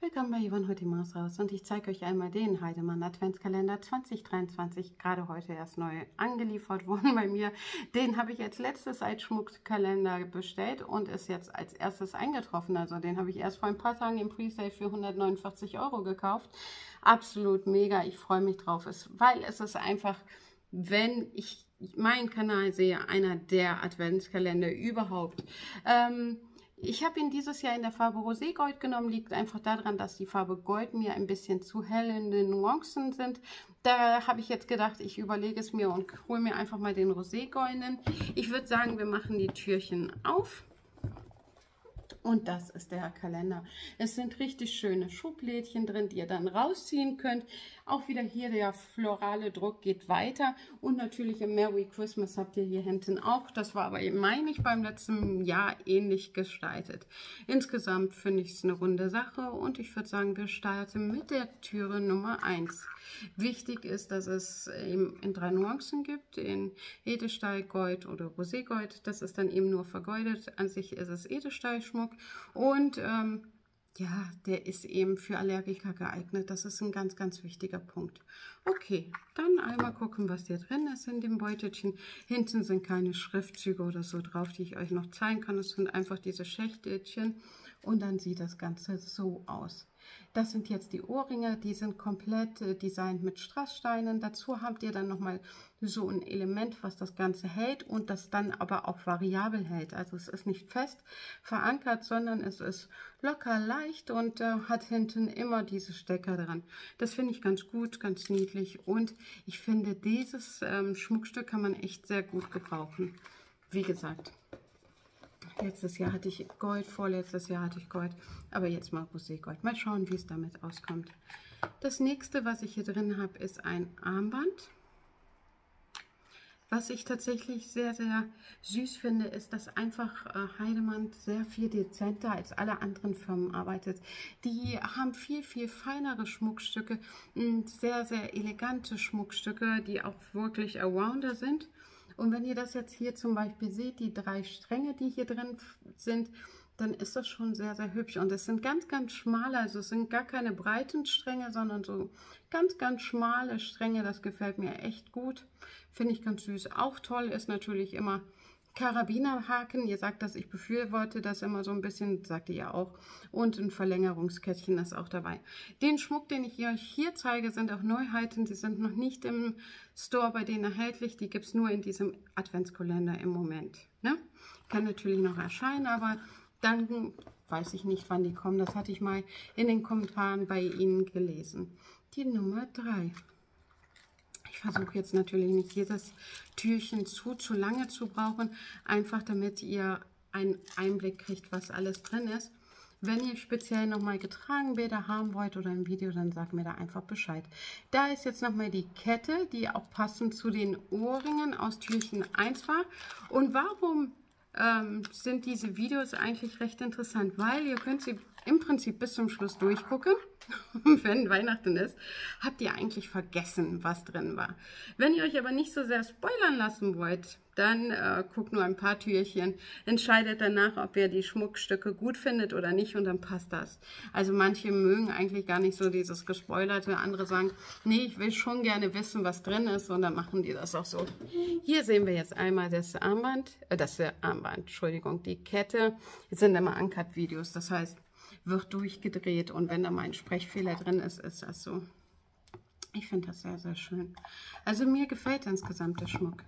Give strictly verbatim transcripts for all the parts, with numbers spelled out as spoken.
Willkommen bei Yvonne, heute die Maus raus und ich zeige euch einmal den Heidemann Adventskalender zwanzig dreiundzwanzig, gerade heute erst neu angeliefert worden bei mir. Den habe ich als letztes als Schmuckkalender bestellt und ist jetzt als erstes eingetroffen. Also den habe ich erst vor ein paar Tagen im Presale für hundertneunundvierzig Euro gekauft. Absolut mega, ich freue mich drauf, weil es ist einfach, wenn ich meinen Kanal sehe, einer der Adventskalender überhaupt. Ähm, Ich habe ihn dieses Jahr in der Farbe Roségold genommen, liegt einfach daran, dass die Farbe Gold mir ein bisschen zu hell in den Nuancen sind. Da habe ich jetzt gedacht, ich überlege es mir und hole mir einfach mal den Roségoldenen. Ich würde sagen, wir machen die Türchen auf. Und das ist der Kalender. Es sind richtig schöne Schublädchen drin, die ihr dann rausziehen könnt. Auch wieder hier der florale Druck geht weiter. Und natürlich im Merry Christmas habt ihr hier hinten auch. Das war aber, meine ich, beim letzten Jahr ähnlich gestaltet. Insgesamt finde ich es eine runde Sache. Und ich würde sagen, wir starten mit der Türe Nummer eins. Wichtig ist, dass es eben in drei Nuancen gibt. In Edelstahl, Gold oder Roségold. Das ist dann eben nur vergoldet. An sich ist es Edelstahlschmuck. Und ähm, ja, der ist eben für Allergiker geeignet. Das ist ein ganz, ganz wichtiger Punkt. Okay, dann einmal gucken, was hier drin ist in dem Beutelchen. Hinten sind keine Schriftzüge oder so drauf, die ich euch noch zeigen kann. Es sind einfach diese Schächtelchen und dann sieht das Ganze so aus. Das sind jetzt die Ohrringe, die sind komplett äh, designt mit Strasssteinen. Dazu habt ihr dann nochmal so ein Element, was das Ganze hält und das dann aber auch variabel hält. Also es ist nicht fest verankert, sondern es ist locker leicht und äh, hat hinten immer diese Stecker dran. Das finde ich ganz gut, ganz niedlich und ich finde, dieses ähm, Schmuckstück kann man echt sehr gut gebrauchen. Wie gesagt, letztes Jahr hatte ich Gold, vorletztes Jahr hatte ich Gold, aber jetzt mal Roségold. Mal schauen, wie es damit auskommt. Das nächste, was ich hier drin habe, ist ein Armband. Was ich tatsächlich sehr, sehr süß finde, ist, dass einfach äh, Heidemann sehr viel dezenter als alle anderen Firmen arbeitet. Die haben viel, viel feinere Schmuckstücke und sehr, sehr elegante Schmuckstücke, die auch wirklich Arounder sind. Und wenn ihr das jetzt hier zum Beispiel seht, die drei Stränge, die hier drin sind, dann ist das schon sehr, sehr hübsch. Und es sind ganz, ganz schmale, also es sind gar keine breiten Stränge, sondern so ganz, ganz schmale Stränge. Das gefällt mir echt gut. Finde ich ganz süß. Auch toll ist natürlich immer Karabinerhaken. Ihr sagt das, ich befürworte das immer so ein bisschen, sagt ihr ja auch. Und ein Verlängerungskettchen ist auch dabei. Den Schmuck, den ich euch hier zeige, sind auch Neuheiten. Sie sind noch nicht im Store bei denen erhältlich. Die gibt es nur in diesem Adventskalender im Moment. Ne? Kann natürlich noch erscheinen, aber dann weiß ich nicht, wann die kommen. Das hatte ich mal in den Kommentaren bei Ihnen gelesen. Die Nummer drei. Ich versuche jetzt natürlich nicht jedes Türchen zu, zu lange zu brauchen, einfach damit ihr einen Einblick kriegt, was alles drin ist. Wenn ihr speziell nochmal getragen Bilder haben wollt oder ein Video, dann sagt mir da einfach Bescheid. Da ist jetzt nochmal die Kette, die auch passend zu den Ohrringen aus Türchen eins war. Und warum ähm, sind diese Videos eigentlich recht interessant? Weil ihr könnt sie im Prinzip bis zum Schluss durchgucken. Wenn Weihnachten ist, habt ihr eigentlich vergessen, was drin war. Wenn ihr euch aber nicht so sehr spoilern lassen wollt, dann äh, guckt nur ein paar Türchen, entscheidet danach, ob ihr die Schmuckstücke gut findet oder nicht und dann passt das. Also manche mögen eigentlich gar nicht so dieses Gespoilerte, andere sagen, nee, ich will schon gerne wissen, was drin ist und dann machen die das auch so. Hier sehen wir jetzt einmal das Armband, äh, das äh, Armband, Entschuldigung, die Kette. Jetzt sind immer Uncut-Videos, das heißt, wird durchgedreht und wenn da mal ein Sprechfehler drin ist, ist das so. Ich finde das sehr, sehr schön. Also mir gefällt insgesamt der Schmuck.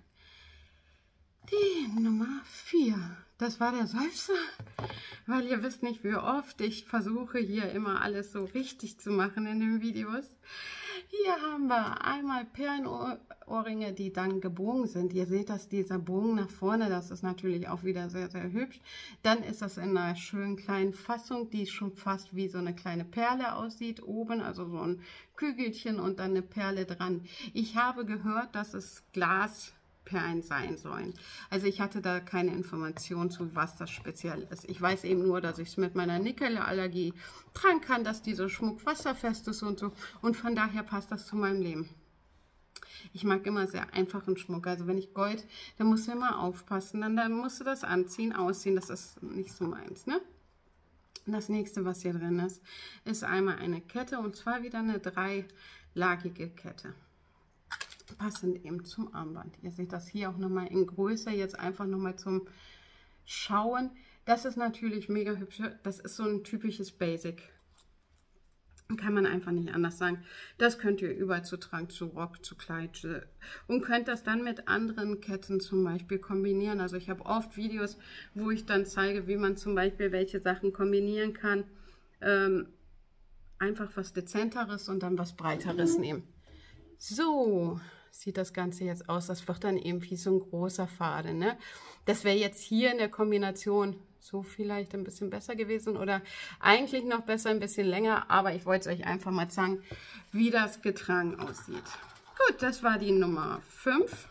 Die Nummer vier. Das war der Seufzer, weil ihr wisst nicht, wie oft ich versuche, hier immer alles so richtig zu machen in den Videos. Hier haben wir einmal Perlenohrringe, die dann gebogen sind. Ihr seht, dass dieser Bogen nach vorne, das ist natürlich auch wieder sehr, sehr hübsch. Dann ist das in einer schönen kleinen Fassung, die schon fast wie so eine kleine Perle aussieht. Oben, also so ein Kügelchen und dann eine Perle dran. Ich habe gehört, dass es Glas Perlen sein sollen. Also ich hatte da keine Information zu, was das speziell ist. Ich weiß eben nur, dass ich es mit meiner Nickelallergie tragen kann, dass dieser Schmuck wasserfest ist und so. Und von daher passt das zu meinem Leben. Ich mag immer sehr einfachen Schmuck. Also wenn ich Gold, dann musst du immer aufpassen. Dann, dann musst du das anziehen, ausziehen. Das ist nicht so meins, ne? Das nächste, was hier drin ist, ist einmal eine Kette und zwar wieder eine dreilagige Kette. Passend eben zum Armband. Ihr seht das hier auch nochmal in Größe, jetzt einfach nochmal zum Schauen. Das ist natürlich mega hübsch. Das ist so ein typisches Basic. Kann man einfach nicht anders sagen. Das könnt ihr überall zu tragen, zu Rock, zu Kleid und könnt das dann mit anderen Ketten zum Beispiel kombinieren. Also ich habe oft Videos, wo ich dann zeige, wie man zum Beispiel welche Sachen kombinieren kann. Ähm, einfach was Dezenteres und dann was Breiteres nehmen. So sieht das Ganze jetzt aus. Das wird dann eben wie so ein großer Faden, ne? Das wäre jetzt hier in der Kombination so vielleicht ein bisschen besser gewesen oder eigentlich noch besser, ein bisschen länger. Aber ich wollte es euch einfach mal zeigen, wie das getragen aussieht. Gut, das war die Nummer fünf.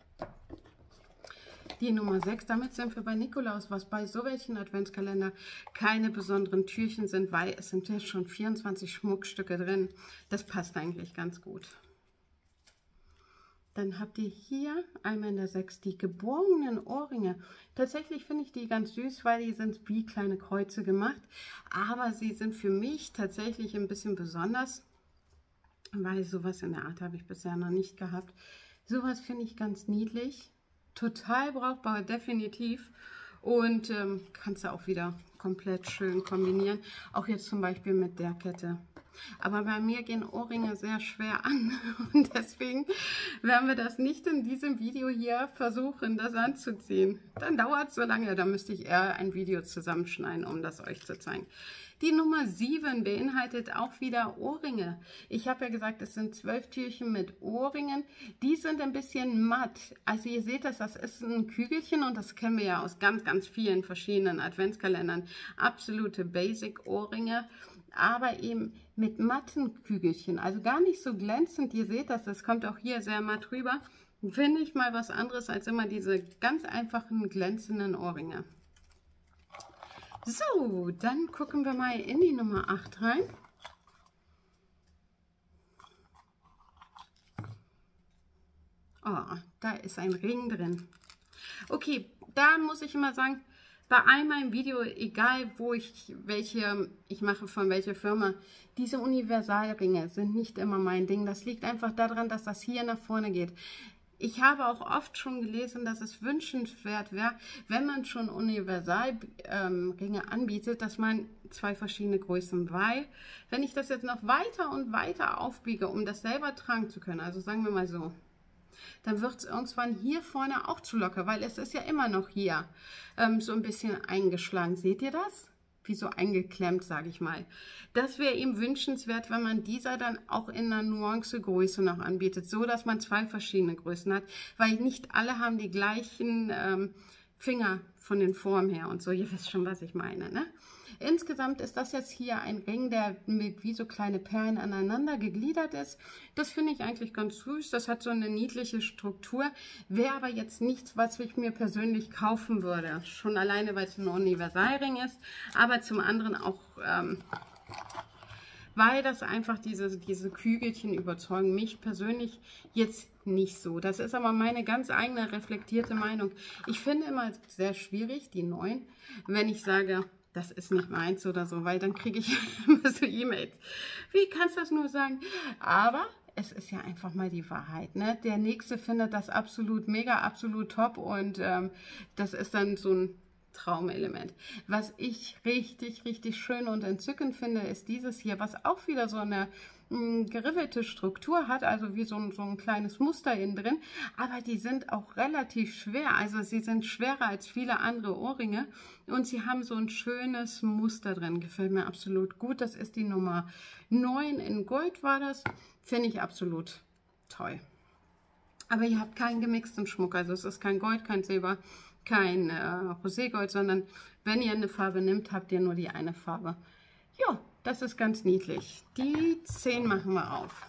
Die Nummer sechs, damit sind wir bei Nikolaus, was bei so welchen Adventskalender keine besonderen Türchen sind, weil es sind ja schon vierundzwanzig Schmuckstücke drin. Das passt eigentlich ganz gut. Dann habt ihr hier einmal in der sechs die gebogenen Ohrringe. Tatsächlich finde ich die ganz süß, weil die sind wie kleine Kreuze gemacht. Aber sie sind für mich tatsächlich ein bisschen besonders, weil sowas in der Art habe ich bisher noch nicht gehabt. Sowas finde ich ganz niedlich. Total brauchbar, definitiv. Und ähm, kannst du auch wieder komplett schön kombinieren. Auch jetzt zum Beispiel mit der Kette. Aber bei mir gehen Ohrringe sehr schwer an und deswegen werden wir das nicht in diesem Video hier versuchen, das anzuziehen. Dann dauert es so lange, da müsste ich eher ein Video zusammenschneiden, um das euch zu zeigen. Die Nummer sieben beinhaltet auch wieder Ohrringe. Ich habe ja gesagt, es sind zwölf Türchen mit Ohrringen. Die sind ein bisschen matt. Also ihr seht das, das ist ein Kügelchen und das kennen wir ja aus ganz, ganz vielen verschiedenen Adventskalendern. Absolute Basic-Ohrringe, aber eben mit matten Kügelchen, also gar nicht so glänzend. Ihr seht das, das kommt auch hier sehr matt rüber. Finde ich mal was anderes als immer diese ganz einfachen glänzenden Ohrringe. So, dann gucken wir mal in die Nummer acht rein. Oh, da ist ein Ring drin. Okay, da muss ich immer sagen, bei all meinem Video, egal wo ich welche ich mache, von welcher Firma, diese Universalringe sind nicht immer mein Ding. Das liegt einfach daran, dass das hier nach vorne geht. Ich habe auch oft schon gelesen, dass es wünschenswert wäre, wenn man schon Universalringe ähm, anbietet, dass man zwei verschiedene Größen, weil wenn ich das jetzt noch weiter und weiter aufbiege, um das selber tragen zu können, also sagen wir mal so, dann wird es irgendwann hier vorne auch zu locker, weil es ist ja immer noch hier ähm, so ein bisschen eingeschlagen. Seht ihr das? Wie so eingeklemmt, sage ich mal. Das wäre eben wünschenswert, wenn man dieser dann auch in einer Nuance-Größe noch anbietet, so dass man zwei verschiedene Größen hat, weil nicht alle haben die gleichen ähm, Finger von den Formen her und so. Ihr wisst schon, was ich meine, ne? Insgesamt ist das jetzt hier ein Ring, der mit wie so kleine Perlen aneinander gegliedert ist. Das finde ich eigentlich ganz süß. Das hat so eine niedliche Struktur. Wäre aber jetzt nichts, was ich mir persönlich kaufen würde. Schon alleine, weil es ein Universalring ist. Aber zum anderen auch, ähm, weil das einfach diese, diese Kügelchen überzeugen. Mich persönlich jetzt nicht so. Das ist aber meine ganz eigene reflektierte Meinung. Ich finde immer sehr schwierig, die neuen, wenn ich sage, das ist nicht meins oder so, weil dann kriege ich immer so E-Mails. Wie kannst du das nur sagen? Aber es ist ja einfach mal die Wahrheit, ne? Der Nächste findet das absolut mega, absolut top und ähm, das ist dann so ein Traumelement. Was ich richtig, richtig schön und entzückend finde, ist dieses hier, was auch wieder so eine mh, geriffelte Struktur hat, also wie so ein, so ein kleines Muster innen drin, aber die sind auch relativ schwer, also sie sind schwerer als viele andere Ohrringe und sie haben so ein schönes Muster drin, gefällt mir absolut gut. Das ist die Nummer neun, in Gold war das, finde ich absolut toll. Aber ihr habt keinen gemixten Schmuck, also es ist kein Gold, kein Silber, kein äh, Roségold, sondern wenn ihr eine Farbe nimmt, habt ihr nur die eine Farbe. Ja, das ist ganz niedlich. Die zehn machen wir auf.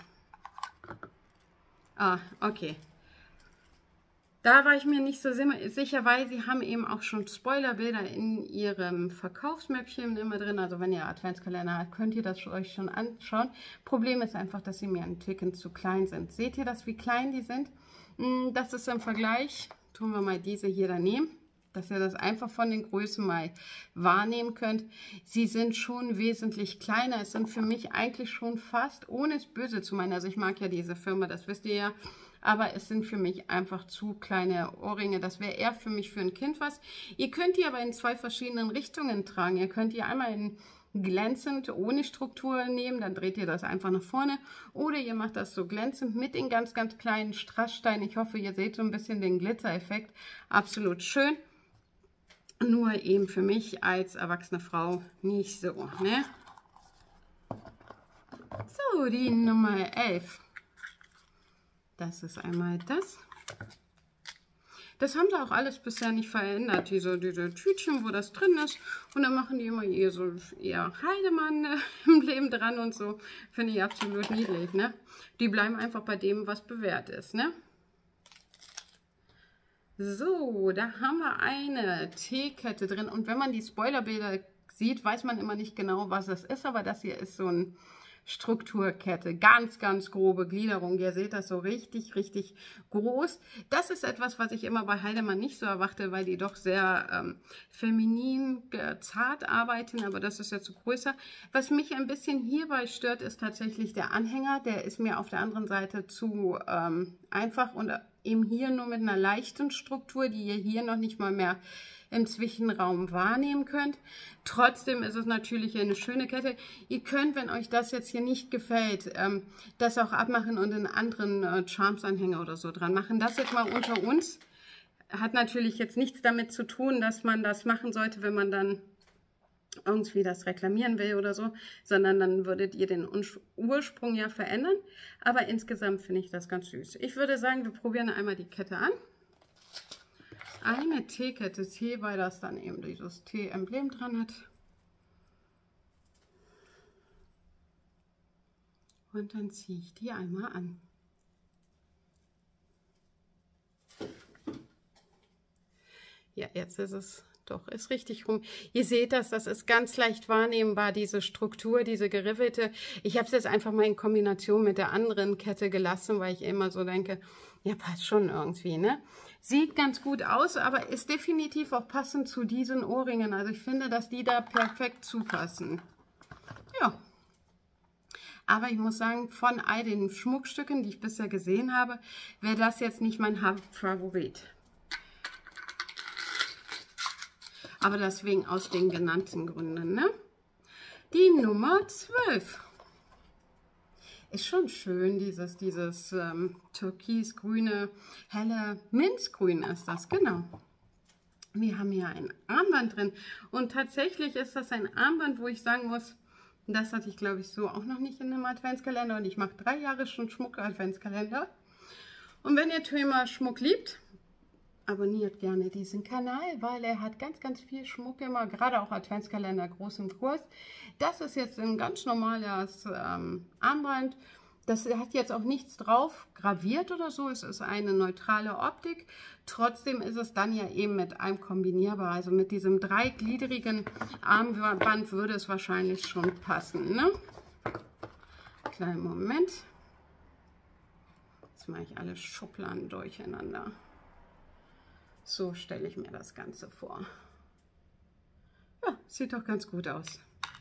Ah, okay. Da war ich mir nicht so sicher, weil sie haben eben auch schon Spoilerbilder in ihrem Verkaufsmäppchen immer drin. Also wenn ihr Adventskalender habt, könnt ihr das euch schon anschauen. Problem ist einfach, dass sie mir ein Ticken zu klein sind. Seht ihr das, wie klein die sind? Das ist im Vergleich, tun wir mal diese hier daneben. dass ihr das einfach von den Größen mal wahrnehmen könnt. Sie sind schon wesentlich kleiner. Es sind für mich eigentlich schon fast, ohne es böse zu meinen, also ich mag ja diese Firma, das wisst ihr ja, aber es sind für mich einfach zu kleine Ohrringe. Das wäre eher für mich für ein Kind was. Ihr könnt die aber in zwei verschiedenen Richtungen tragen. Ihr könnt die einmal in glänzend ohne Struktur nehmen, dann dreht ihr das einfach nach vorne, oder ihr macht das so glänzend mit den ganz, ganz kleinen Strasssteinen. Ich hoffe, ihr seht so ein bisschen den Glitzereffekt. Absolut schön. Nur eben für mich als erwachsene Frau nicht so, ne? So, die Nummer elf. Das ist einmal das. Das haben sie auch alles bisher nicht verändert, diese, diese Tütchen, wo das drin ist. Und dann machen die immer eher so eher Heidemann äh, im Leben dran und so. Finde ich absolut niedlich, ne? Die bleiben einfach bei dem, was bewährt ist, ne? So, da haben wir eine Teekette drin. Und wenn man die Spoilerbilder sieht, weiß man immer nicht genau, was es ist. Aber das hier ist so ein Strukturkette, ganz, ganz grobe Gliederung. Ihr seht das so richtig, richtig groß. Das ist etwas, was ich immer bei Heidemann nicht so erwarte, weil die doch sehr ähm, feminin, äh, zart arbeiten, aber das ist jetzt so größer. Was mich ein bisschen hierbei stört, ist tatsächlich der Anhänger. Der ist mir auf der anderen Seite zu ähm, einfach und eben hier nur mit einer leichten Struktur, die ihr hier noch nicht mal mehr im Zwischenraum wahrnehmen könnt. Trotzdem ist es natürlich eine schöne Kette. Ihr könnt, wenn euch das jetzt hier nicht gefällt, ähm, das auch abmachen und einen anderen äh, Charms-Anhänger oder so dran machen. Das jetzt mal unter uns. Hat natürlich jetzt nichts damit zu tun, dass man das machen sollte, wenn man dann irgendwie das reklamieren will oder so, sondern dann würdet ihr den Ursprung ja verändern. Aber insgesamt finde ich das ganz süß. Ich würde sagen, wir probieren einmal die Kette an. Eine Teekette, T, weil das dann eben dieses T-Emblem dran hat. Und dann ziehe ich die einmal an. Ja, jetzt ist es doch, ist richtig rum. Ihr seht das, das ist ganz leicht wahrnehmbar, diese Struktur, diese geriffelte. Ich habe es jetzt einfach mal in Kombination mit der anderen Kette gelassen, weil ich immer so denke, ja, passt schon irgendwie, ne? Sieht ganz gut aus, aber ist definitiv auch passend zu diesen Ohrringen. Also ich finde, dass die da perfekt zupassen. Ja. Aber ich muss sagen, von all den Schmuckstücken, die ich bisher gesehen habe, wäre das jetzt nicht mein Hauptfavorit. Aber deswegen aus den genannten Gründen, ne? Die Nummer zwölf. Ist schon schön, dieses, dieses ähm, türkisgrüne, helle Minzgrün ist das, genau. Wir haben hier ein Armband drin und tatsächlich ist das ein Armband, wo ich sagen muss, das hatte ich glaube ich so auch noch nicht in einem Adventskalender und ich mache drei Jahre schon Schmuck-Adventskalender. Und wenn ihr Thema Schmuck liebt, abonniert gerne diesen Kanal, weil er hat ganz, ganz viel Schmuck immer, gerade auch Adventskalender groß im Kurs. Das ist jetzt ein ganz normales ähm, Armband. Das hat jetzt auch nichts drauf graviert oder so. Es ist eine neutrale Optik. Trotzdem ist es dann ja eben mit einem kombinierbar. Also mit diesem dreigliedrigen Armband würde es wahrscheinlich schon passen, ne? Kleinen Moment. Jetzt mache ich alle Schubladen durcheinander. So stelle ich mir das Ganze vor. Ja, sieht doch ganz gut aus.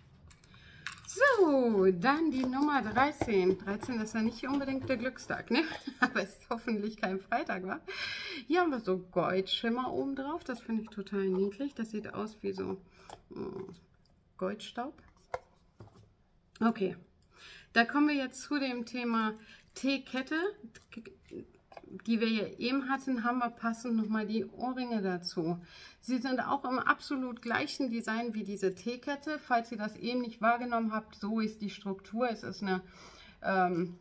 So, dann die Nummer dreizehn. dreizehn ist ja nicht unbedingt der Glückstag, ne? Aber es ist hoffentlich kein Freitag, wa? Hier haben wir so Goldschimmer oben drauf. Das finde ich total niedlich. Das sieht aus wie so mh, Goldstaub. Okay, da kommen wir jetzt zu dem Thema Teekette. Die wir hier eben hatten, haben wir passend nochmal die Ohrringe dazu. Sie sind auch im absolut gleichen Design wie diese Teekette. Falls ihr das eben nicht wahrgenommen habt, so ist die Struktur. Es ist eine, ähm,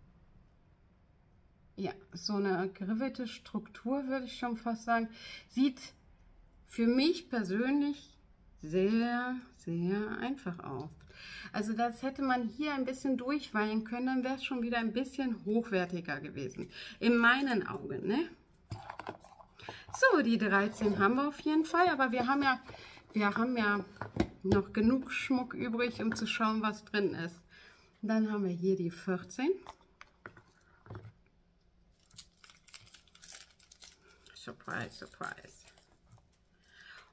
ja, so eine geriffelte Struktur, würde ich schon fast sagen. Sieht für mich persönlich sehr, sehr einfach aus. Also das hätte man hier ein bisschen durchweihen können, dann wäre es schon wieder ein bisschen hochwertiger gewesen. In meinen Augen, ne? So, die dreizehn haben wir auf jeden Fall, aber wir haben ja, wir haben ja noch genug Schmuck übrig, um zu schauen, was drin ist. Dann haben wir hier die vierzehn. Surprise, surprise.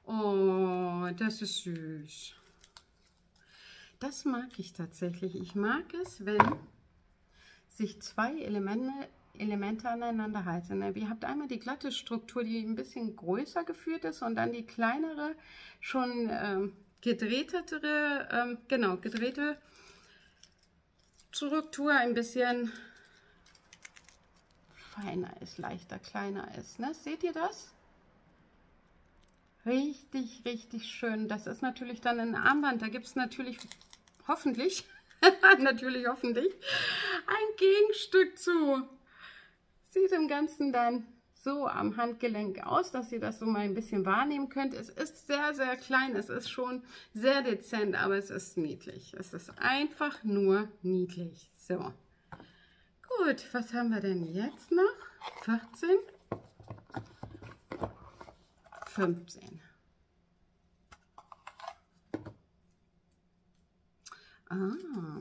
Oh, das ist süß. Das mag ich tatsächlich. Ich mag es, wenn sich zwei Elemente, Elemente aneinander halten. Ihr habt einmal die glatte Struktur, die ein bisschen größer geführt ist, und dann die kleinere, schon ähm, gedrehtere, ähm, genau, gedrehte Struktur, ein bisschen feiner ist, leichter, kleiner ist. Ne? Seht ihr das? Richtig, richtig schön. Das ist natürlich dann ein Armband. Da gibt es natürlich, hoffentlich, natürlich hoffentlich, ein Gegenstück zu. Sieht im Ganzen dann so am Handgelenk aus, dass ihr das so mal ein bisschen wahrnehmen könnt. Es ist sehr, sehr klein. Es ist schon sehr dezent, aber es ist niedlich. Es ist einfach nur niedlich. So. Gut, was haben wir denn jetzt noch? vierzehn. fünfzehn. Ah.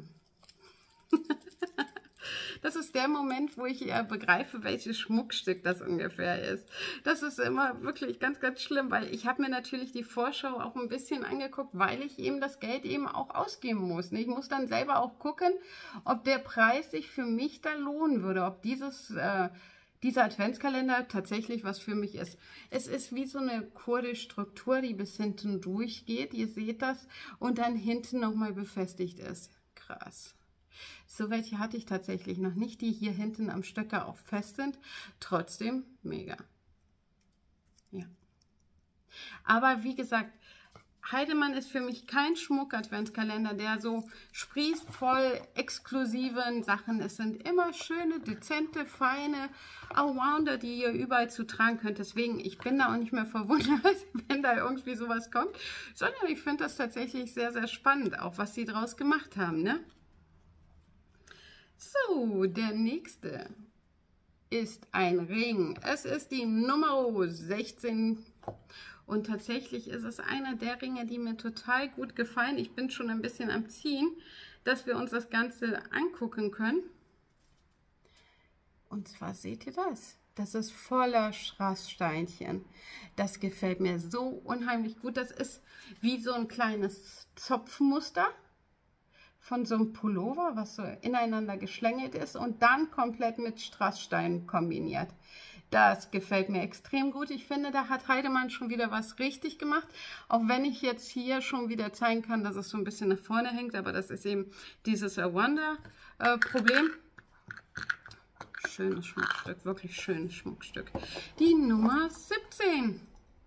Das ist der Moment, wo ich ja begreife, welches Schmuckstück das ungefähr ist. Das ist immer wirklich ganz, ganz schlimm, weil ich habe mir natürlich die Vorschau auch ein bisschen angeguckt, weil ich eben das Geld eben auch ausgeben muss. Ich muss dann selber auch gucken, ob der Preis sich für mich da lohnen würde, ob dieses... Äh, Dieser Adventskalender tatsächlich was für mich ist. Es ist wie so eine Kurde-Struktur, die bis hinten durchgeht. Ihr seht das. Und dann hinten nochmal befestigt ist. Krass. So welche hatte ich tatsächlich noch nicht, die hier hinten am Stöcker auch fest sind. Trotzdem mega. Ja. Aber wie gesagt, Heidemann ist für mich kein Schmuck-Adventskalender, der so sprießt voll exklusiven Sachen. Es sind immer schöne, dezente, feine Allrounder, die ihr überall zu tragen könnt. Deswegen, ich bin da auch nicht mehr verwundert, wenn da irgendwie sowas kommt, sondern ich finde das tatsächlich sehr, sehr spannend, auch was sie draus gemacht haben, ne? So, der nächste ist ein Ring. Es ist die Nummer sechzehn. Und tatsächlich ist es einer der Ringe, die mir total gut gefallen. Ich bin schon ein bisschen am Ziehen, dass wir uns das Ganze angucken können. Und zwar seht ihr das. Das ist voller Strasssteinchen. Das gefällt mir so unheimlich gut. Das ist wie so ein kleines Zopfmuster von so einem Pullover, was so ineinander geschlängelt ist und dann komplett mit Strasssteinen kombiniert. Das gefällt mir extrem gut. Ich finde, da hat Heidemann schon wieder was richtig gemacht. Auch wenn ich jetzt hier schon wieder zeigen kann, dass es so ein bisschen nach vorne hängt. Aber das ist eben dieses Awanda-Problem. Schönes Schmuckstück, wirklich schönes Schmuckstück. Die Nummer siebzehn.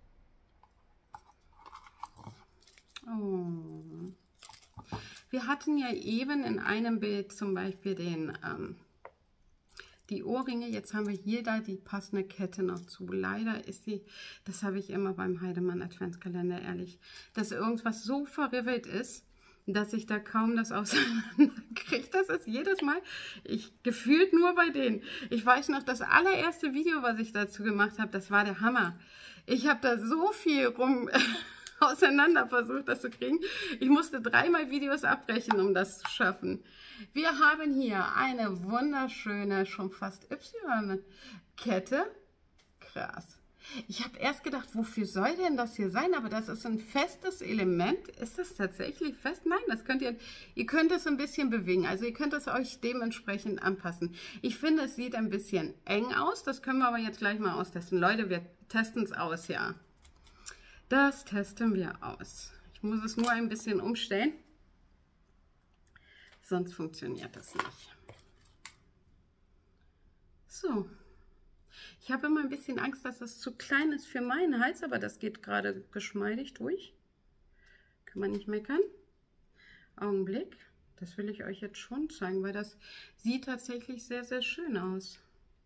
Oh. Wir hatten ja eben in einem Bild zum Beispiel den... Ähm, Die Ohrringe, jetzt haben wir hier da die passende Kette noch zu. Leider ist sie, das habe ich immer beim Heidemann Adventskalender, ehrlich, dass irgendwas so verribbelt ist, dass ich da kaum das auseinanderkriege. Das ist jedes Mal, ich gefühlt nur bei denen. Ich weiß noch, das allererste Video, was ich dazu gemacht habe, das war der Hammer. Ich habe da so viel rum... auseinander versucht, das zu kriegen. Ich musste dreimal Videos abbrechen, um das zu schaffen. Wir haben hier eine wunderschöne, schon fast Y-Kette. Krass. Ich habe erst gedacht, wofür soll denn das hier sein? Aber das ist ein festes Element. Ist das tatsächlich fest? Nein, das könnt ihr, ihr könnt es ein bisschen bewegen. Also ihr könnt es euch dementsprechend anpassen. Ich finde, es sieht ein bisschen eng aus. Das können wir aber jetzt gleich mal austesten. Leute, wir testen es aus, ja. Das testen wir aus. Ich muss es nur ein bisschen umstellen, sonst funktioniert das nicht. So, ich habe immer ein bisschen Angst, dass das zu klein ist für meinen Hals, aber das geht gerade geschmeidig durch. Kann man nicht meckern. Augenblick, das will ich euch jetzt schon zeigen, weil das sieht tatsächlich sehr, sehr schön aus.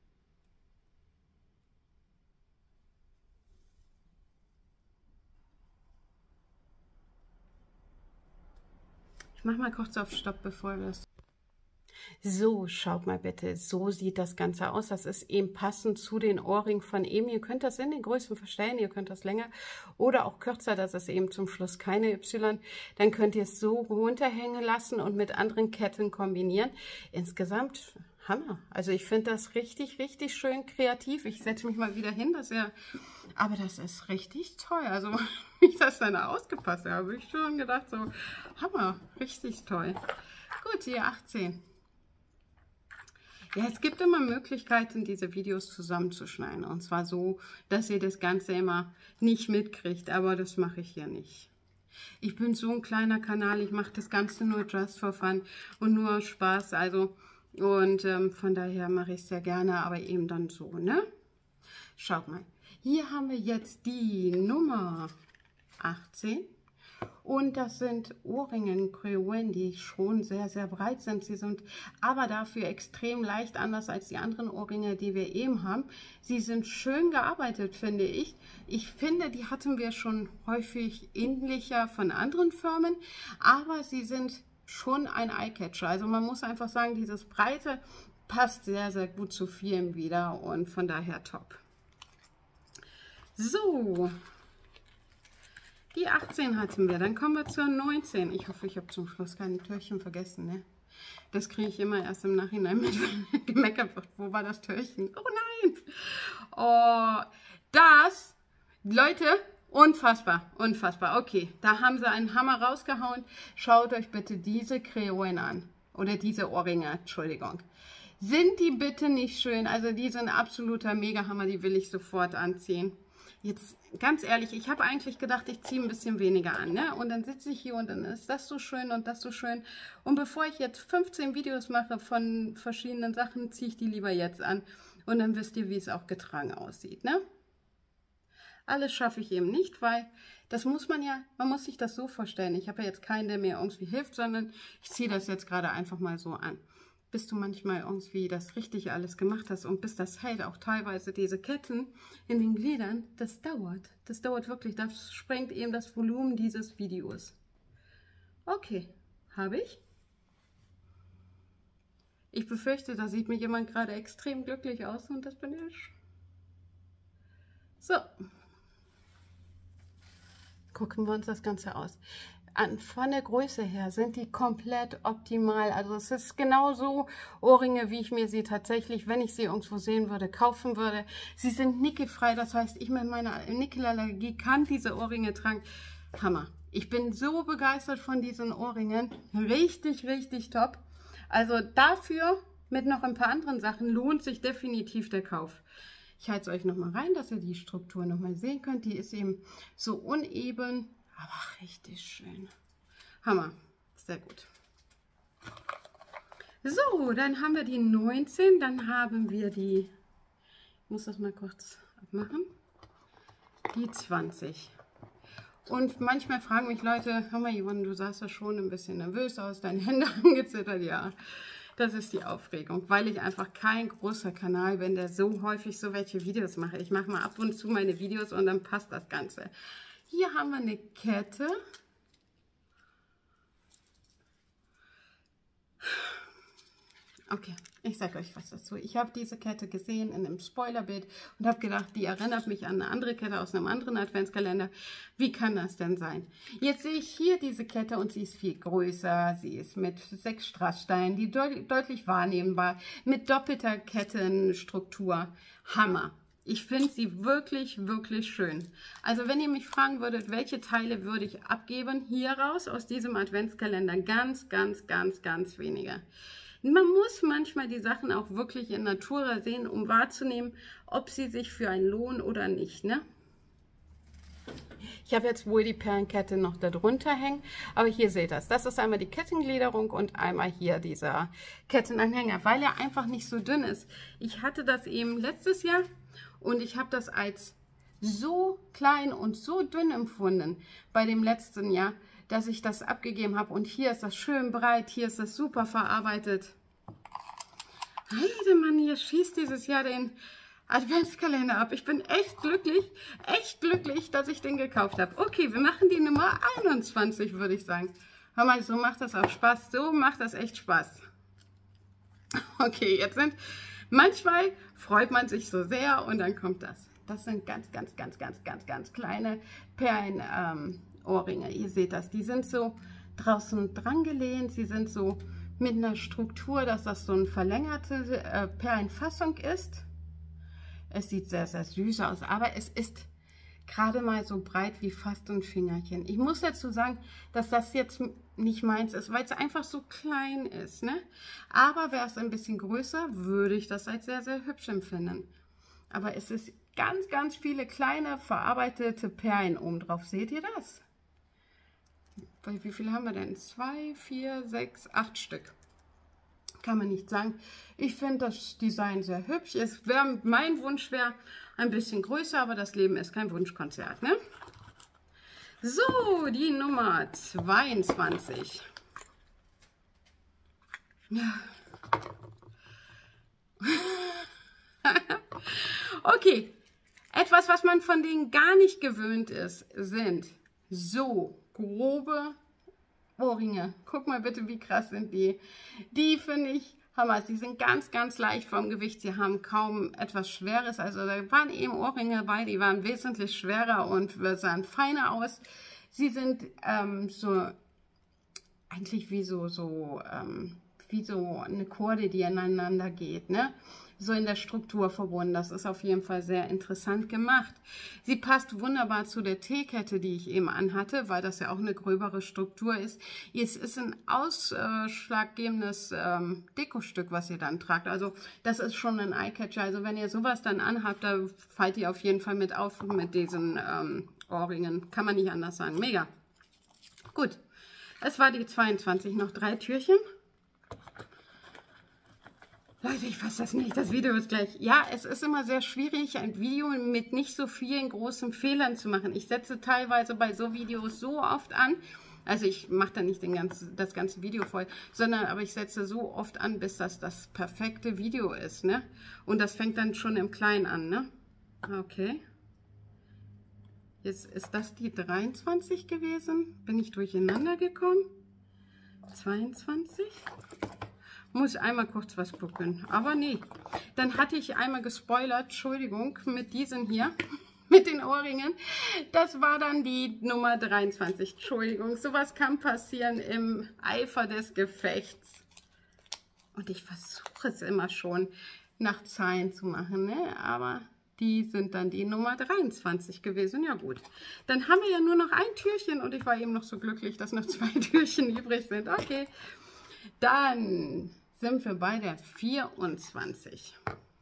Ich mache mal kurz auf Stopp, bevor wir das... So, schaut mal bitte, so sieht das Ganze aus. Das ist eben passend zu den Ohrringen von eben. Ihr könnt das in den Größen verstellen, ihr könnt das länger oder auch kürzer, das ist eben zum Schluss keine Y. Dann könnt ihr es so runterhängen lassen und mit anderen Ketten kombinieren. Insgesamt Hammer. Also ich finde das richtig, richtig schön kreativ. Ich setze mich mal wieder hin, dass er, aber das ist richtig toll. Also wie ich das dann ausgepasst habe, habe ich schon gedacht, so Hammer, richtig toll. Gut, die achtzehn. Ja, es gibt immer Möglichkeiten, diese Videos zusammenzuschneiden. Und zwar so, dass ihr das Ganze immer nicht mitkriegt. Aber das mache ich hier nicht. Ich bin so ein kleiner Kanal. Ich mache das Ganze nur just for fun und nur Spaß. Also, und ähm, von daher mache ich es sehr gerne, aber eben dann so, ne? Schaut mal. Hier haben wir jetzt die Nummer achtzehn. Und das sind Ohrringe Creoen, die schon sehr, sehr breit sind. Sie sind aber dafür extrem leicht, anders als die anderen Ohrringe, die wir eben haben. Sie sind schön gearbeitet, finde ich. Ich finde, die hatten wir schon häufig ähnlicher von anderen Firmen, aber sie sind schon ein Eyecatcher. Also man muss einfach sagen, dieses Breite passt sehr, sehr gut zu vielen wieder und von daher top. So. Die achtzehn hatten wir, dann kommen wir zur neunzehn. Ich hoffe, ich habe zum Schluss keine Türchen vergessen, ne? Das kriege ich immer erst im Nachhinein mit, wenn gemeckert wird. Wo war das Türchen? Oh nein! Oh, das, Leute, unfassbar, unfassbar. Okay, da haben sie einen Hammer rausgehauen. Schaut euch bitte diese Creoen an. Oder diese Ohrringe, Entschuldigung. Sind die bitte nicht schön? Also die sind absoluter Mega-Hammer, die will ich sofort anziehen. Jetzt, ganz ehrlich, ich habe eigentlich gedacht, ich ziehe ein bisschen weniger an, ne? Und dann sitze ich hier und dann ist das so schön und das so schön. Und bevor ich jetzt fünfzehn Videos mache von verschiedenen Sachen, ziehe ich die lieber jetzt an. Und dann wisst ihr, wie es auch getragen aussieht, ne? Alles schaffe ich eben nicht, weil das muss man ja, man muss sich das so vorstellen. Ich habe ja jetzt keinen, der mir irgendwie hilft, sondern ich ziehe das jetzt gerade einfach mal so an. Bis du manchmal irgendwie das richtig alles gemacht hast und bis das hält, auch teilweise diese Ketten in den Gliedern, das dauert. Das dauert wirklich, das sprengt eben das Volumen dieses Videos. Okay, habe ich. Ich befürchte, da sieht mir jemand gerade extrem glücklich aus und das bin ich. So. Gucken wir uns das Ganze aus. An, von der Größe her sind die komplett optimal. Also es ist genauso Ohrringe, wie ich mir sie tatsächlich, wenn ich sie irgendwo sehen würde, kaufen würde. Sie sind nickelfrei, das heißt, ich mit meiner Nickelallergie kann diese Ohrringe tragen. Hammer. Ich bin so begeistert von diesen Ohrringen. Richtig, richtig top. Also dafür, mit noch ein paar anderen Sachen, lohnt sich definitiv der Kauf. Ich halte es euch nochmal rein, dass ihr die Struktur nochmal sehen könnt. Die ist eben so uneben. Aber richtig schön. Hammer. Sehr gut. So, dann haben wir die neunzehn. Dann haben wir die, ich muss das mal kurz abmachen, die zwanzig. Und manchmal fragen mich Leute, hör mal Yvonne, du sahst ja schon ein bisschen nervös aus, deine Hände angezittert. Ja, das ist die Aufregung, weil ich einfach kein großer Kanal bin, der so häufig so welche Videos mache. Ich mache mal ab und zu meine Videos und dann passt das Ganze. Hier haben wir eine Kette. Okay, ich sage euch was dazu. Ich habe diese Kette gesehen in einem Spoilerbild und habe gedacht, die erinnert mich an eine andere Kette aus einem anderen Adventskalender. Wie kann das denn sein? Jetzt sehe ich hier diese Kette und sie ist viel größer. Sie ist mit sechs Strasssteinen, die deut deutlich wahrnehmbar, mit doppelter Kettenstruktur. Hammer. Ich finde sie wirklich, wirklich schön. Also wenn ihr mich fragen würdet, welche Teile würde ich abgeben, hier raus aus diesem Adventskalender, ganz, ganz, ganz, ganz wenige. Man muss manchmal die Sachen auch wirklich in Natura sehen, um wahrzunehmen, ob sie sich für einen lohnen oder nicht, ne? Ich habe jetzt wohl die Perlenkette noch darunter hängen, aber hier seht ihr das. Das ist einmal die Kettengliederung und einmal hier dieser Kettenanhänger, weil er einfach nicht so dünn ist. Ich hatte das eben letztes Jahr und ich habe das als so klein und so dünn empfunden bei dem letzten Jahr, dass ich das abgegeben habe. Und hier ist das schön breit, hier ist das super verarbeitet. Heidemann, hier schießt dieses Jahr den Adventskalender ab. Ich bin echt glücklich, echt glücklich, dass ich den gekauft habe. Okay, wir machen die Nummer einundzwanzig, würde ich sagen. Hör mal, so macht das auch Spaß. So macht das echt Spaß. Okay, jetzt sind, manchmal freut man sich so sehr und dann kommt das. Das sind ganz, ganz, ganz, ganz, ganz, ganz kleine Perlen, ähm, Ohrringe. Ihr seht das, die sind so draußen dran gelehnt, sie sind so mit einer Struktur, dass das so eine verlängerte äh, Perlenfassung ist. Es sieht sehr, sehr süß aus, aber es ist gerade mal so breit wie fast ein Fingerchen. Ich muss dazu sagen, dass das jetzt nicht meins ist, weil es einfach so klein ist, ne? Aber wäre es ein bisschen größer, würde ich das als sehr, sehr hübsch empfinden. Aber es ist ganz, ganz viele kleine verarbeitete Perlen oben drauf. Seht ihr das? Wie viele haben wir denn? Zwei, vier, sechs, acht Stück. Kann man nicht sagen. Ich finde das Design sehr hübsch. Es wär, mein Wunsch wäre ein bisschen größer, aber das Leben ist kein Wunschkonzert, ne? So, die Nummer zweiundzwanzig. Ja. Okay, etwas, was man von denen gar nicht gewöhnt ist, sind so grobe Ohrringe. Guck mal bitte, wie krass sind die. Die finde ich Hammer. Sie sind ganz, ganz leicht vom Gewicht. Sie haben kaum etwas Schweres. Also da waren eben Ohrringe dabei, die waren wesentlich schwerer und sahen feiner aus. Sie sind ähm, so eigentlich wie so, so, ähm, wie so eine Korde, die aneinander geht, ne? So in der Struktur verbunden. Das ist auf jeden Fall sehr interessant gemacht. Sie passt wunderbar zu der T-Kette, die ich eben anhatte, weil das ja auch eine gröbere Struktur ist. Es ist ein ausschlaggebendes ähm, Dekostück, was ihr dann tragt. Also das ist schon ein Eyecatcher. Also wenn ihr sowas dann anhabt, da fallt ihr auf jeden Fall mit auf mit diesen ähm, Ohrringen. Kann man nicht anders sagen. Mega. Gut. Es war die zweiundzwanzig. Noch drei Türchen. Leute, ich fasse das nicht. Das Video ist gleich. Ja, es ist immer sehr schwierig, ein Video mit nicht so vielen großen Fehlern zu machen. Ich setze teilweise bei so Videos so oft an. Also ich mache da nicht den ganzen, das ganze Video voll, sondern aber ich setze so oft an, bis das das perfekte Video ist, ne? Und das fängt dann schon im Kleinen an, ne? Okay. Jetzt ist das die dreiundzwanzig gewesen. Bin ich durcheinander gekommen? zweiundzwanzig. Muss einmal kurz was gucken. Aber nee. Dann hatte ich einmal gespoilert, Entschuldigung, mit diesen hier, mit den Ohrringen. Das war dann die Nummer dreiundzwanzig. Entschuldigung, sowas kann passieren im Eifer des Gefechts. Und ich versuche es immer schon nach Zahlen zu machen, ne? Aber die sind dann die Nummer dreiundzwanzig gewesen. Ja gut. Dann haben wir ja nur noch ein Türchen und ich war eben noch so glücklich, dass noch zwei Türchen übrig sind. Okay. Dann sind wir bei der vierundzwanzig.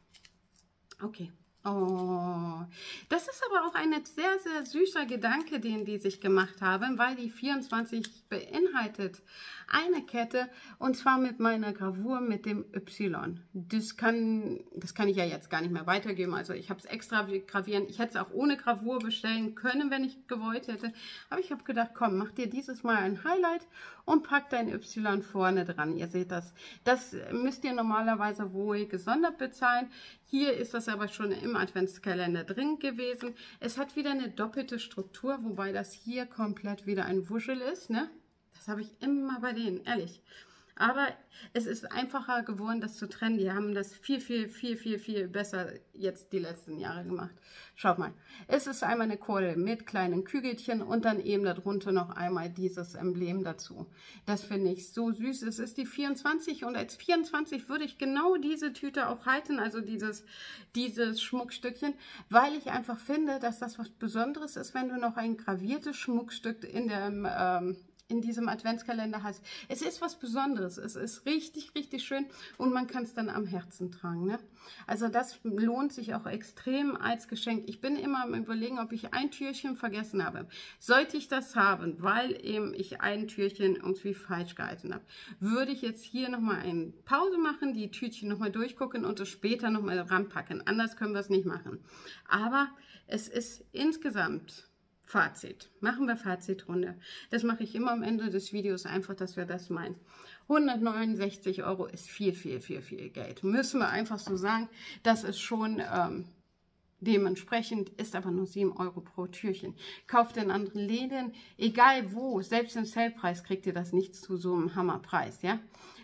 Okay. Oh, das ist aber auch ein sehr, sehr süßer Gedanke, den die sich gemacht haben, weil die vierundzwanzig beinhaltet eine Kette und zwar mit meiner Gravur mit dem Y. Das kann, das kann ich ja jetzt gar nicht mehr weitergeben, also ich habe es extra gravieren. Ich hätte es auch ohne Gravur bestellen können, wenn ich gewollt hätte, aber ich habe gedacht, komm, mach dir dieses Mal ein Highlight und pack dein Y vorne dran. Ihr seht das. Das müsst ihr normalerweise wohl gesondert bezahlen. Hier ist das aber schon im Adventskalender drin gewesen. Es hat wieder eine doppelte Struktur, wobei das hier komplett wieder ein Wuschel ist, ne? Das habe ich immer bei denen, ehrlich. Aber es ist einfacher geworden, das zu trennen. Die haben das viel, viel, viel, viel, viel besser jetzt die letzten Jahre gemacht. Schaut mal, es ist einmal eine Kordel mit kleinen Kügelchen und dann eben darunter noch einmal dieses Emblem dazu. Das finde ich so süß. Es ist die vierundzwanzig und als vierundzwanzig würde ich genau diese Tüte auch halten, also dieses, dieses Schmuckstückchen, weil ich einfach finde, dass das was Besonderes ist, wenn du noch ein graviertes Schmuckstück in dem ähm, in diesem Adventskalender hast. Es ist was Besonderes. Es ist richtig, richtig schön und man kann es dann am Herzen tragen, ne? Also das lohnt sich auch extrem als Geschenk. Ich bin immer am Überlegen, ob ich ein Türchen vergessen habe. Sollte ich das haben, weil eben ich ein Türchen irgendwie falsch gehalten habe, würde ich jetzt hier nochmal eine Pause machen, die Tütchen nochmal durchgucken und es später nochmal ranpacken. Anders können wir es nicht machen. Aber es ist insgesamt Fazit. Machen wir Fazitrunde. Das mache ich immer am Ende des Videos, einfach, dass wir das meinen. hundertneunundsechzig Euro ist viel, viel, viel, viel Geld. Müssen wir einfach so sagen. Das ist schon ähm, dementsprechend, ist aber nur sieben Euro pro Türchen. Kauft in anderen Läden, egal wo, selbst im Salepreis kriegt ihr das nicht zu so einem Hammerpreis, ja.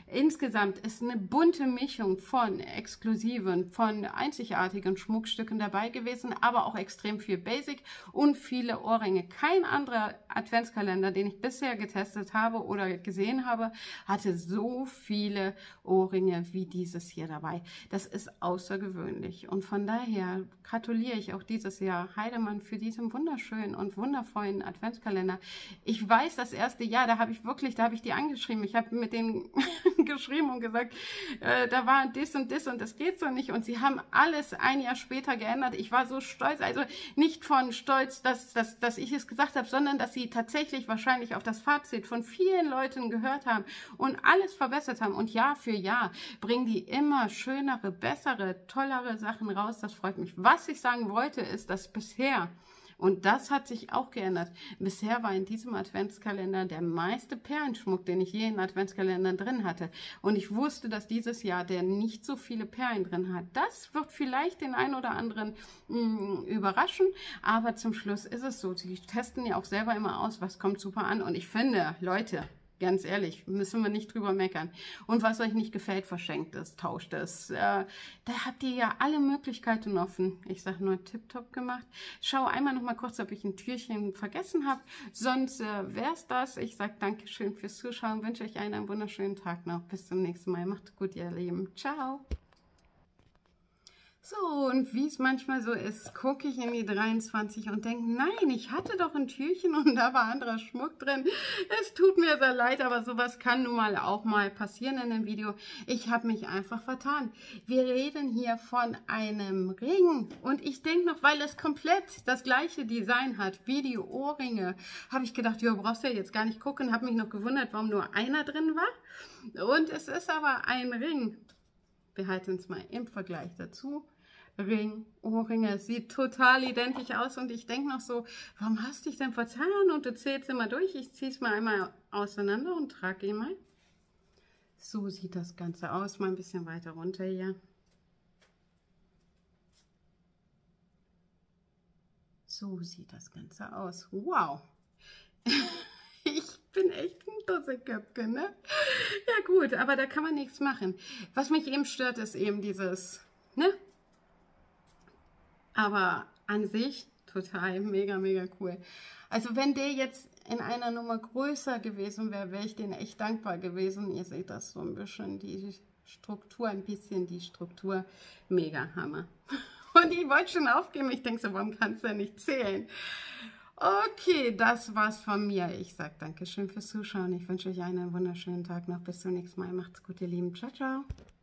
Insgesamt ist eine bunte Mischung von exklusiven, von einzigartigen Schmuckstücken dabei gewesen, aber auch extrem viel Basic und viele Ohrringe. Kein anderer Adventskalender, den ich bisher getestet habe oder gesehen habe, hatte so viele Ohrringe wie dieses hier dabei. Das ist außergewöhnlich und von daher gratuliere ich auch dieses Jahr Heidemann für diesen wunderschönen und wundervollen Adventskalender. Ich weiß, das erste Jahr, da habe ich wirklich, da habe ich die angeschrieben. Ich habe mit denen geschrieben und gesagt, äh, da war das und das und das geht so nicht. Und sie haben alles ein Jahr später geändert. Ich war so stolz, also nicht von Stolz, dass, dass, dass ich es gesagt habe, sondern dass sie tatsächlich wahrscheinlich auf das Fazit von vielen Leuten gehört haben und alles verbessert haben. Und Jahr für Jahr bringen die immer schönere, bessere, tollere Sachen raus. Das freut mich. Was ich sagen wollte, ist, dass bisher, und das hat sich auch geändert, bisher war in diesem Adventskalender der meiste Perlenschmuck, den ich je in Adventskalendern drin hatte. Und ich wusste, dass dieses Jahr der nicht so viele Perlen drin hat. Das wird vielleicht den einen oder anderen mh, überraschen, aber zum Schluss ist es so. Sie testen ja auch selber immer aus, was kommt super an. Und ich finde, Leute, ganz ehrlich, müssen wir nicht drüber meckern. Und was euch nicht gefällt, verschenkt es, tauscht es. Äh, da habt ihr ja alle Möglichkeiten offen. Ich sage nur tipptopp gemacht. Schau einmal noch mal kurz, ob ich ein Türchen vergessen habe. Sonst äh, wäre es das. Ich sage Dankeschön fürs Zuschauen. Wünsche euch einen, einen wunderschönen Tag noch. Bis zum nächsten Mal. Macht gut, ihr Lieben. Ciao. So, und wie es manchmal so ist, gucke ich in die dreiundzwanzig und denke, nein, ich hatte doch ein Türchen und da war anderer Schmuck drin. Es tut mir sehr leid, aber sowas kann nun mal auch mal passieren in dem Video. Ich habe mich einfach vertan. Wir reden hier von einem Ring und ich denke noch, weil es komplett das gleiche Design hat wie die Ohrringe, habe ich gedacht, ja, brauchst du ja jetzt gar nicht gucken, habe mich noch gewundert, warum nur einer drin war. Und es ist aber ein Ring. Wir halten es mal im Vergleich dazu. Ring, Ohrringe, sieht total identisch aus und ich denke noch so, warum hast du dich denn vertan? Und du zählst immer durch, ich ziehe es mal einmal auseinander und trage ihn mal. So sieht das Ganze aus, mal ein bisschen weiter runter hier. So sieht das Ganze aus. Wow! Ich bin echt ein Dusseköpfchen, ne? Ja gut, aber da kann man nichts machen. Was mich eben stört, ist eben dieses, ne? Aber an sich total mega, mega cool. Also wenn der jetzt in einer Nummer größer gewesen wäre, wäre ich denen echt dankbar gewesen. Ihr seht das so ein bisschen, die Struktur, ein bisschen die Struktur. Mega Hammer. Und ich wollte schon aufgeben. Ich denke so, warum kannst du ja nicht zählen? Okay, das war's von mir. Ich sage Dankeschön fürs Zuschauen. Ich wünsche euch einen wunderschönen Tag noch. Bis zum nächsten Mal. Macht's gut, ihr Lieben. Ciao, ciao.